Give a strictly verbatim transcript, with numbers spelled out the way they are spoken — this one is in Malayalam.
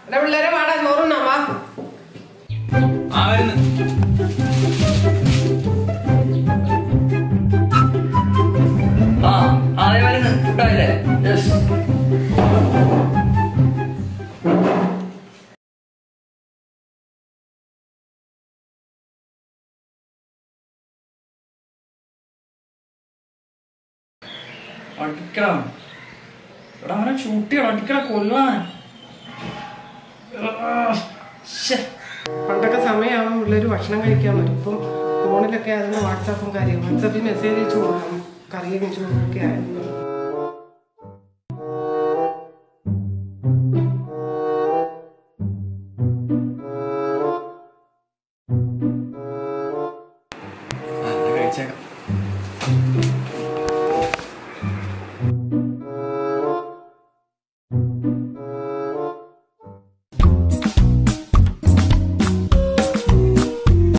പിള്ളേരെ വാടാ ചോറുണ്ണാവാ. ആ വരുന്നു. ആ അതെ വരുന്നു. ഫുഡായില്ലേ? യെസ്. അടിക്കണം. എടാ അവനെ ഷൂട്ട് ചെയ്യണം. അടിക്കണം, കൊല്ലാൻ. പണ്ടൊക്കെ സമയമാകുമ്പോൾ പിള്ളേർ ഭക്ഷണം കഴിക്കാൻ വരും. ഇപ്പം ഫോണിലൊക്കെ അതിന് വാട്സാപ്പും കാര്യം വാട്സാപ്പിൽ മെസ്സേജ് അയച്ചു കൊടുക്കണം. കറിയും ചോറൊക്കെ ആയിരുന്നു.